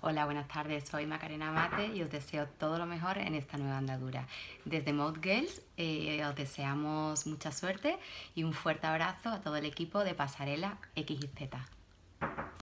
Hola, buenas tardes, soy Macarena Mate y os deseo todo lo mejor en esta nueva andadura. Desde Mode Girls os deseamos mucha suerte y un fuerte abrazo a todo el equipo de Pasarela XYZ.